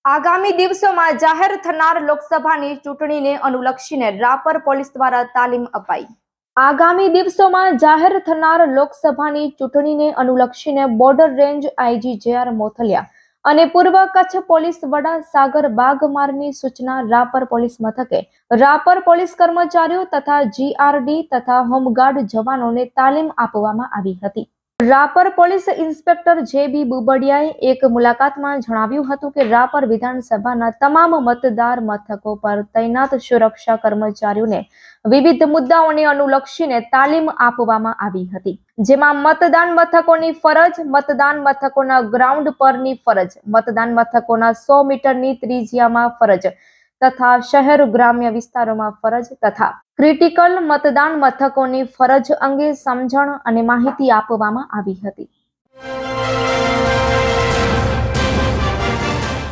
આગામી દિવસોમાં જાહેર થનાર લોકસભાની ચૂંટણીને અનુલક્ષીને રાપર પોલીસ દ્વારા તાલીમ અપાઈ। આગામી દિવસોમાં જાહેર થનાર લોકસભાની ચૂંટણીને અનુલક્ષીને border range IG J R. Mothaliya અને પૂર્વ કચ્છ પોલીસ વડા સાગર બાગમારની સૂચના રાપર પોલીસ મથકે રાપર પોલીસ કર્મચારીઓ તથા જીઆરડી તથા હોમગાર્ડ જવાનોને તાલીમ આપવામાં આવી હતી। Rapar police inspector J B. બુબડિયાએ એક મુલાકાતમાં જણાવ્યું હતું કે રાપર વિધાનસભાના તમામ મતદાર મથકો પર તૈનાત સુરક્ષા કર્મચારીઓને વિવિધ મુદ્દાઓને અનુલક્ષીને તાલીમ આપવામાં આવી હતી, જેમાં મતદાન મથકોની ફરજ, મતદાન મથકોના ગ્રાઉન્ડ પરની ફરજ, મતદાન મથકોના 100 મીટરની ત્રિજ્યામાં ફરજ તથા શહેર ગ્રામ્ય વિસ્તારોમાં ફરજ તથા ક્રિટિકલ મતદાન મથકોની ફરજ અંગે સમજણ અને માહિતી આપવામાં આવી હતી।